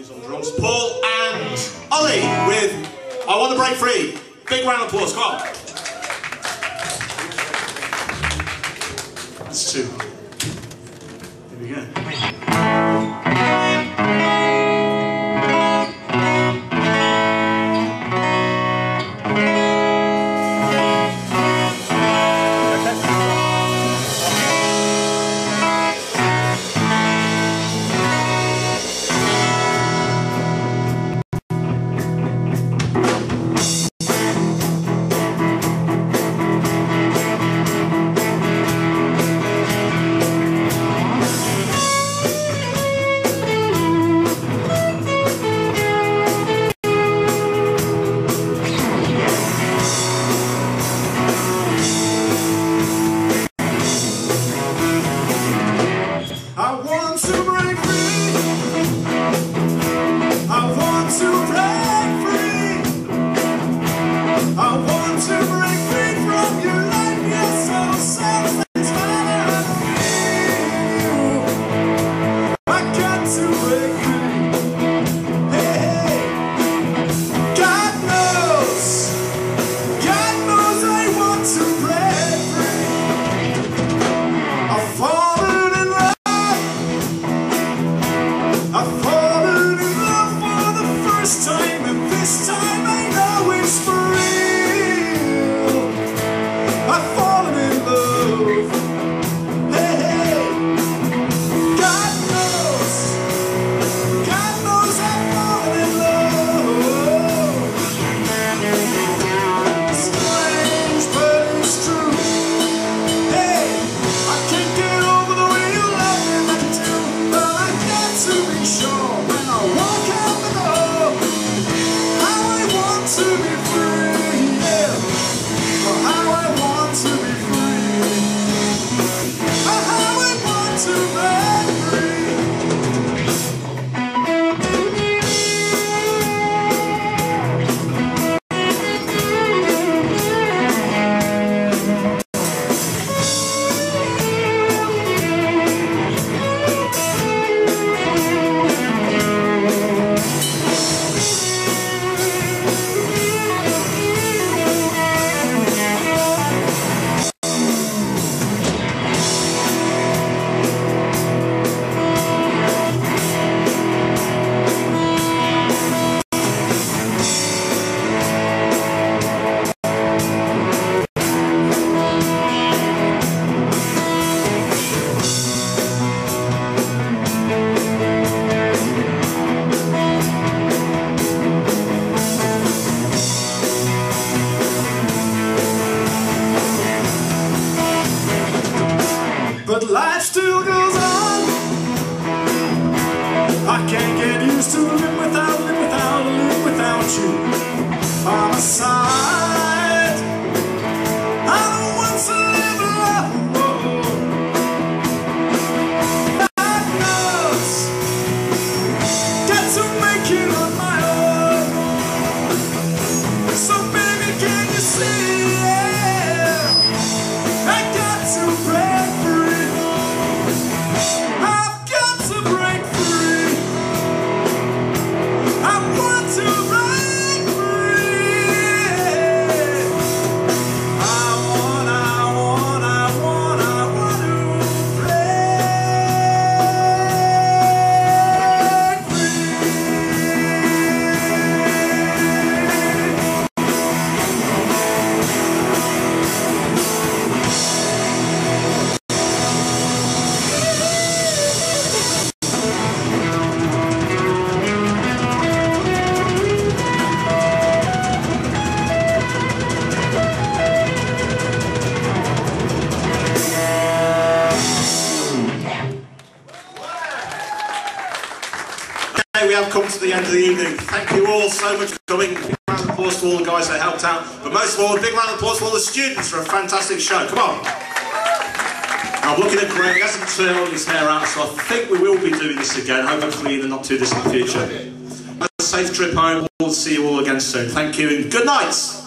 Who's on drums? Paul and Ollie with I Want to Break Free. Big round of applause, come on. That's two. Here we go. But life still goes on. I can't get used to live without you by my side. I don't want to live alone. God knows, got to make it on my own. So baby, can you see? Yeah, I got to break free. I've got to break free. I want to break free. I want to break We have come to the end of the evening. Thank you all so much for coming. Big round of applause to all the guys that helped out. But most of all, a big round of applause for all the students for a fantastic show. Come on. I'm looking at Greg. He hasn't turned his hair out, so I think we will be doing this again, hopefully in the not too distant future. Have a safe trip home. We'll see you all again soon. Thank you and good night.